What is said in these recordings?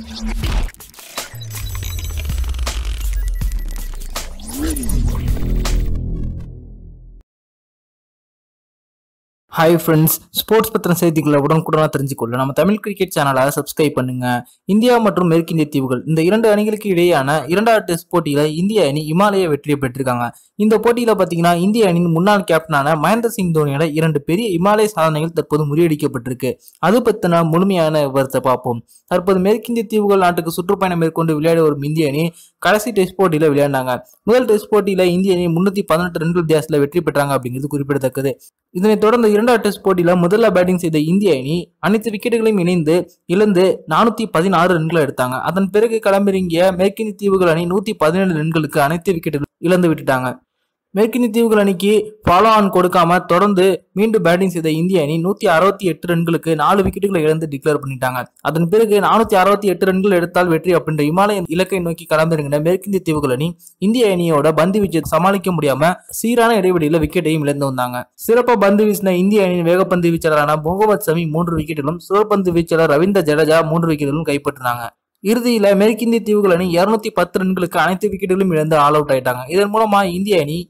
Hi friends, sports பத்தின செய்திகளை உடனுக்குடனா தெரிஞ்சுக்கொள்ள நம்ம தமிழ் கிரிக்கெட் சேனலை சப்ஸ்கிரைப் பண்ணுங்க. இந்தியா மற்றும் மேற்கிந்திய தீவுகள் இந்த இரண்டு அணிகளுக்கு இடையேயான இரண்டாவது டெஸ்ட் போட்டியில இந்திய அணி இமாலய வெற்றியை பெற்றிருக்காங்க. இந்த போட்டியில பாத்தீங்கன்னா இந்திய அணியின் முன்னாள் கேப்டனான மகேந்திர சிங் தோனியோட இரண்டு பெரிய இமாலய சாதனைகள் தற்போது முறியடிக்கப்பட்டிருக்கு. அது பத்தின முழுமையான விவரத்தை பார்ப்போம். தற்போது மேற்கிந்திய தீவுகள் நாட்டுக்கு சுற்றுப்பயணம் மேற்கொண்டு விளையாடி வரும் இந்திய அணி கடைசி டெஸ்ட் போட்டியில விளையாடினாங்க. முதல் டெஸ்ட் போட்டியில இந்திய அணி 318 ரன்கள் வித்தியாசத்துல வெற்றி பெற்றாங்க அப்படிங்கிறது குறிப்பிடத்தக்கது. இதனைத் தொடர்ந்து இரண்டாவது டெஸ்ட் போட்டியில முதல்ல பேட்டிங் செய்த இந்திய அணி அனைத்து விக்கெட்டுகளையும் இழந்து 416 ரன்களை எடுத்தாங்க. அதன் பிறகு களமிறங்கிய மேற்கிந்திய தீவுகள் அணி 117 ரன்களுக்கு அனைத்து விக்கெட்டுகளும் இழந்து விட்டுட்டாங்க. மேற்கிந்திய தீவுகள் அணிக்கு ஃபாலோ ஆன் கொடுக்காம தொடர்ந்து மீண்டும் பேட்டிங் செய்த இந்திய அணி 168 ரன்களுக்கு 4 விக்கெட்டுகளை இழந்து டிக்ளேர் பண்ணிட்டாங்க. அதன் பிறகு 468 ரன்கள் எடுத்தால் வெற்றி அப்படின்ற இமாலய இலக்கை நோக்கி களமிறங்கின மேற்கிந்திய தீவுகள் அணி இந்திய அணியோட பந்து வீச்சை சமாளிக்க முடியாம சீரான இடைவெளியில விக்கெட்டையும் இழந்து வந்தாங்க. சிறப்பா பந்து வீசின இந்திய அணியின் வேகப்பந்து வீச்சாளரான முகமது ஷமி 3 விக்கெட்டிலும் சுழற்பந்து வீச்சாளர் ரவீந்திர ஜடேஜா 3 விக்கெட்டிலும் கைப்பற்றினாங்க. இறுதியில மேற்கிந்திய தீவுகள் அணி 210 ரன்களுக்கு அனைத்து விக்கெட்டுகளும் இழந்து ஆல் அவுட் ஆயிட்டாங்க. இதன் மூலமா இந்திய அணி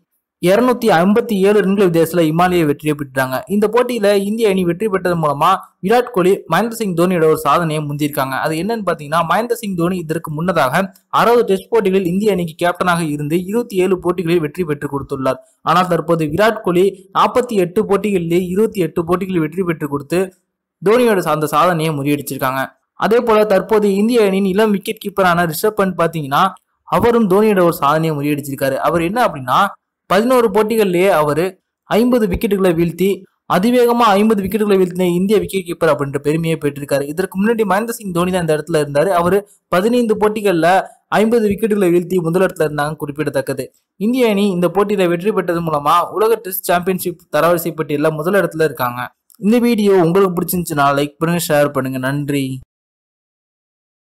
257 ரன்கள் வித்தியாசத்துல இமாலய வெற்றியை பெற்றாங்க. இந்த போட்டியில இந்திய அணி வெற்றி பெற்றது மூலமா விராட் கோலி மகேந்திர சிங் தோனியோட ஒரு சாதனையை முந்திருக்காங்க. அது என்னன்னு பாத்தீங்கன்னா மகேந்திர சிங் தோனி இதற்கு முன்னதாக 60 டெஸ்ட் போட்டிகளில் இந்திய அணிக்கு கேப்டனாக இருந்து 27 போட்டிகளில் வெற்றி பெற்றுக் கொடுத்துள்ளார். ஆனால் தற்போது விராட் கோலி 48 போட்டிகளிலே 28 போட்டிகளில் வெற்றி பெற்றுக் கொடுத்து தோனியோட அந்த சாதனையை முறியடிச்சிருக்காங்க. அதே போல தற்போது இந்திய அணியின் இளம் விக்கெட் கீப்பரான ரிஷப் பண்ட் பாத்தீங்கன்னா அவரும் தோனியோட ஒரு சாதனையை முறியடிச்சிருக்காரு. அவர் என்ன அப்படின்னா 11 போட்டிகளிலேயே அவரு 50 விக்கெட்டுகளை வீழ்த்தி அதிவேகமா 50 விக்கெட்டுகளை வீழ்த்தின இந்திய விக்கெட் கீப்பர் அப்படின்ற பெருமையை பெற்றிருக்காரு. இதற்கு முன்னாடி மகேந்திர சிங் தோனி தான் இந்த இடத்துல இருந்தாரு. அவரு 15 போட்டிகள்ல 50 விக்கெட்டுகளை வீழ்த்தி முதலிடத்துல இருந்தாங்க குறிப்பிடத்தக்கது. இந்திய அணி இந்த போட்டியில வெற்றி பெற்றது மூலமா உலக டெஸ்ட் சாம்பியன்ஷிப் தரவரிசை பட்டியலில் முதலிடத்துல இருக்காங்க. இந்த வீடியோ உங்களுக்கு பிடிச்சிருந்துச்சுன்னா லைக் பண்ணுங்க, ஷேர் பண்ணுங்க. நன்றி.